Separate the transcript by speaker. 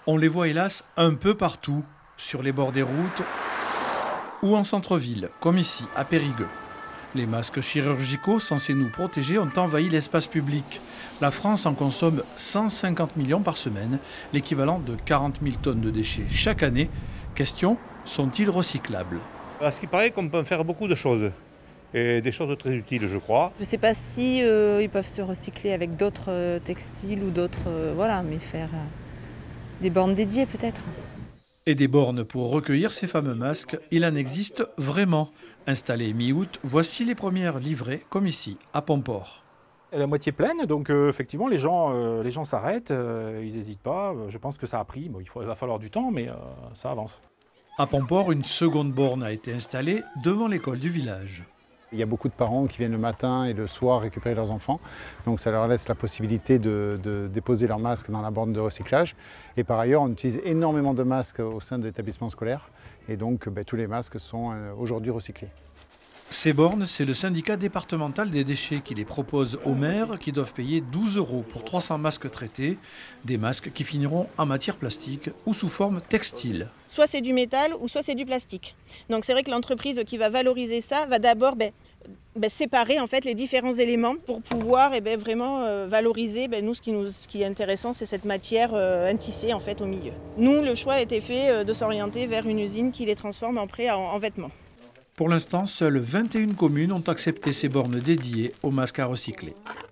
Speaker 1: On les voit hélas un peu partout, sur les bords des routes ou en centre-ville, comme ici, à Périgueux. Les masques chirurgicaux censés nous protéger ont envahi l'espace public. La France en consomme 150 millions par semaine, l'équivalent de 40 000 tonnes de déchets chaque année. Question, sont-ils recyclables?
Speaker 2: À ce qui paraît qu'on peut en faire beaucoup de choses, et des choses très utiles je crois.
Speaker 3: Je ne sais pas si ils peuvent se recycler avec d'autres textiles ou d'autres, voilà, mais faire des bornes dédiées peut-être.
Speaker 1: Et des bornes pour recueillir ces fameux masques, il en existe vraiment. Installées mi-août, voici les premières livrées, comme ici, à Pomport.
Speaker 4: Elle est à moitié pleine, donc effectivement les gens s'arrêtent, ils n'hésitent pas. Je pense que ça a pris, bon, il va falloir du temps, mais ça avance.
Speaker 1: À Pomport, une seconde borne a été installée devant l'école du village.
Speaker 5: Il y a beaucoup de parents qui viennent le matin et le soir récupérer leurs enfants. Donc ça leur laisse la possibilité de déposer leurs masques dans la borne de recyclage. Et par ailleurs, on utilise énormément de masques au sein de l'établissement scolaire. Et donc tous les masques sont aujourd'hui recyclés.
Speaker 1: Ces bornes, c'est le syndicat départemental des déchets qui les propose aux maires qui doivent payer 12 € pour 300 masques traités. Des masques qui finiront en matière plastique ou sous forme textile.
Speaker 6: Soit c'est du métal ou soit c'est du plastique. Donc c'est vrai que l'entreprise qui va valoriser ça va d'abord séparer en fait les différents éléments pour pouvoir vraiment valoriser. Nous, ce qui est intéressant, c'est cette matière intissée en fait au milieu. Nous, le choix a été fait de s'orienter vers une usine qui les transforme après en vêtements.
Speaker 1: Pour l'instant, seules 21 communes ont accepté ces bornes dédiées aux masques à recycler.